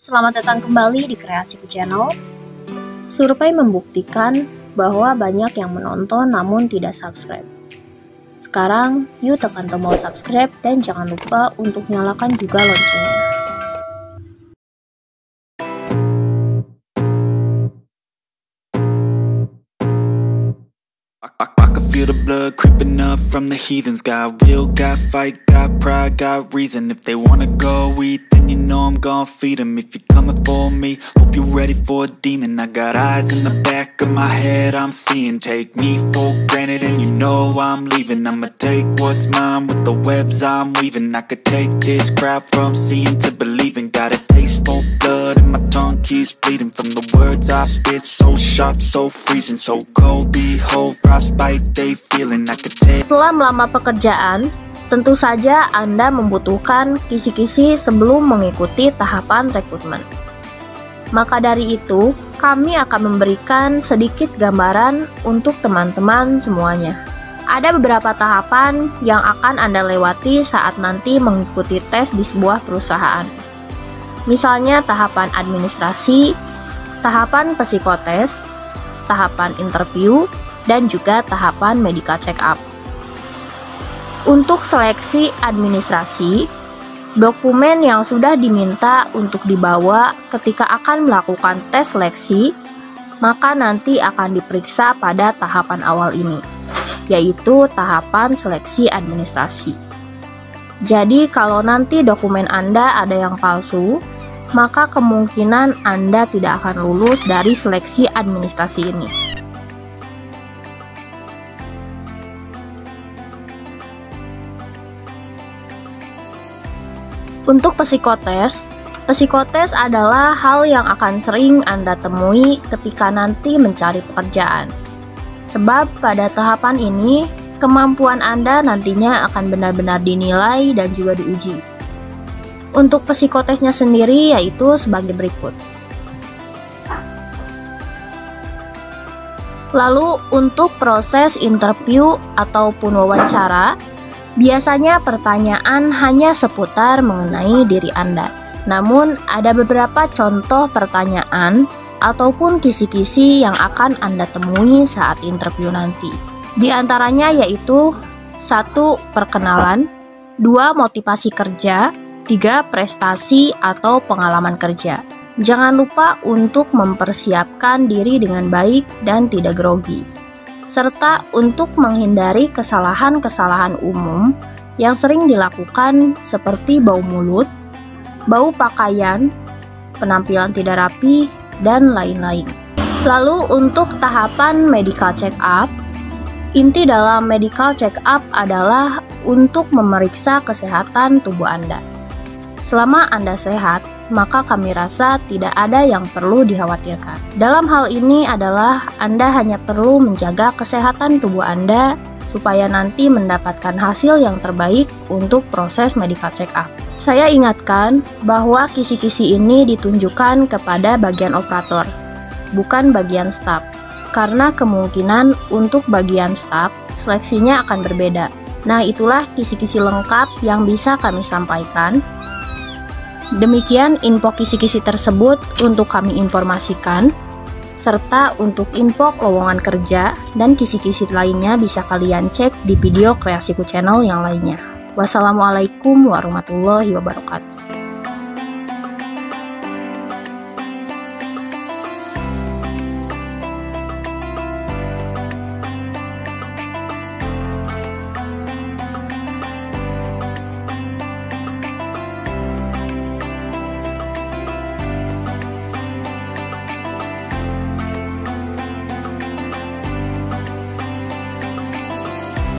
Selamat datang kembali di Kreasiku Channel. Survei membuktikan bahwa banyak yang menonton namun tidak subscribe. Sekarang, yuk tekan tombol subscribe dan jangan lupa untuk nyalakan juga loncengnya. I can feel the blood creeping up from the heathens. Got will, got fight, got pride, got reason. If they wanna go eat, then you know I'm gon' feed them. If you're coming for me, hope you're ready for a demon. I got eyes in the back of my head, I'm seeing. Take me for granted and you know I'm leaving. I'ma take what's mine with the webs I'm weaving. I could take this crowd from seeing to believing. Got a taste for blood and my tongue keeps bleeding. From the words I spit, so sharp, so freezing. So cold, behold, frostbite they feeling. I could take. Setelah melamar pekerjaan, tentu saja Anda membutuhkan kisi-kisi sebelum mengikuti tahapan rekrutmen. Maka dari itu, kami akan memberikan sedikit gambaran untuk teman-teman semuanya. Ada beberapa tahapan yang akan Anda lewati saat nanti mengikuti tes di sebuah perusahaan. Misalnya tahapan administrasi, tahapan psikotes, tahapan interview, dan juga tahapan medical check up. Untuk seleksi administrasi, dokumen yang sudah diminta untuk dibawa ketika akan melakukan tes seleksi, maka nanti akan diperiksa pada tahapan awal ini, yaitu tahapan seleksi administrasi. Jadi kalau nanti dokumen Anda ada yang palsu, maka kemungkinan Anda tidak akan lulus dari seleksi administrasi ini. Untuk psikotes adalah hal yang akan sering Anda temui ketika nanti mencari pekerjaan. Sebab pada tahapan ini, kemampuan Anda nantinya akan benar-benar dinilai dan juga diuji. Untuk psikotesnya sendiri yaitu sebagai berikut. Lalu untuk proses interview ataupun wawancara, biasanya pertanyaan hanya seputar mengenai diri Anda. Namun, ada beberapa contoh pertanyaan ataupun kisi-kisi yang akan Anda temui saat interview nanti. Di antaranya yaitu 1. Perkenalan, 2. Motivasi kerja, 3. Prestasi atau pengalaman kerja. Jangan lupa untuk mempersiapkan diri dengan baik dan tidak grogi, serta untuk menghindari kesalahan-kesalahan umum yang sering dilakukan seperti bau mulut, bau pakaian, penampilan tidak rapi, dan lain-lain. Lalu untuk tahapan medical check up, inti dalam medical check up adalah untuk memeriksa kesehatan tubuh Anda. Selama Anda sehat, maka kami rasa tidak ada yang perlu dikhawatirkan. Dalam hal ini adalah Anda hanya perlu menjaga kesehatan tubuh Anda supaya nanti mendapatkan hasil yang terbaik untuk proses medical check up. Saya ingatkan bahwa kisi-kisi ini ditunjukkan kepada bagian operator, bukan bagian staf, karena kemungkinan untuk bagian staf seleksinya akan berbeda. Nah, itulah kisi-kisi lengkap yang bisa kami sampaikan. Demikian info kisi-kisi tersebut untuk kami informasikan, serta untuk info lowongan kerja dan kisi-kisi lainnya bisa kalian cek di video Kreasiku Channel yang lainnya. Wassalamualaikum warahmatullahi wabarakatuh.